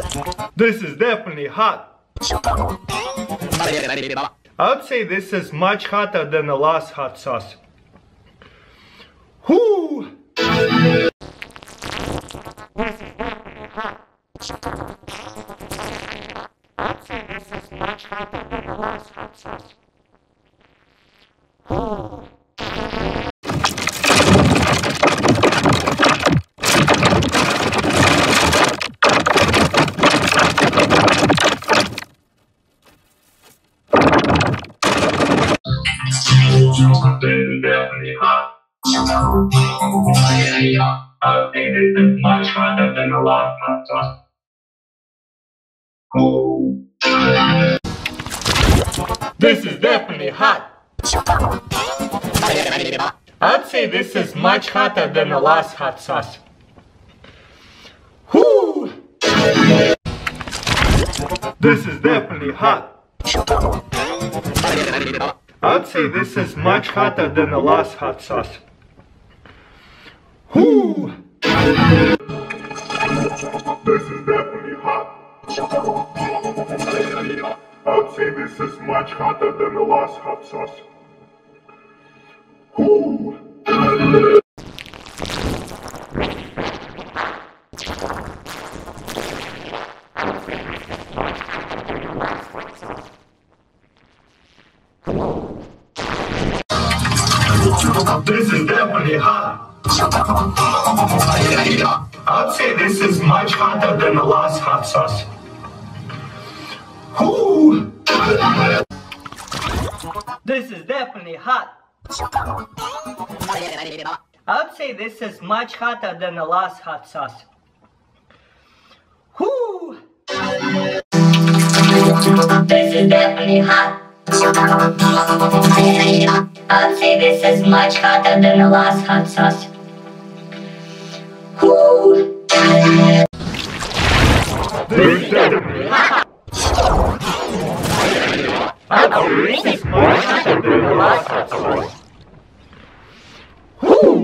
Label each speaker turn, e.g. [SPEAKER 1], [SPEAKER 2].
[SPEAKER 1] This is definitely hot. I would say this is much hotter than the last hot sauce. Whoo!
[SPEAKER 2] This is definitely hot. I think this is much hotter than the last hot sauce.
[SPEAKER 1] This is definitely hot. I'd say this is much hotter than the last hot sauce. Whoo! This is definitely hot. I'd say this is much hotter than the last hot sauce. Whoo!
[SPEAKER 2] This is definitely hot. I'd say this is much hotter than the last hot sauce. Whoo!
[SPEAKER 1] This is definitely hot. I'd say this is much hotter than the last hot sauce. Whoo! This is definitely hot. I'd say this is much hotter than the last hot sauce. Whoo!
[SPEAKER 3] This is definitely hot. I'd say this is much hotter than the last hot sauce. Whoo!
[SPEAKER 1] This is definitely hot. I'd say this is much hotter than the last hot sauce. Whoo!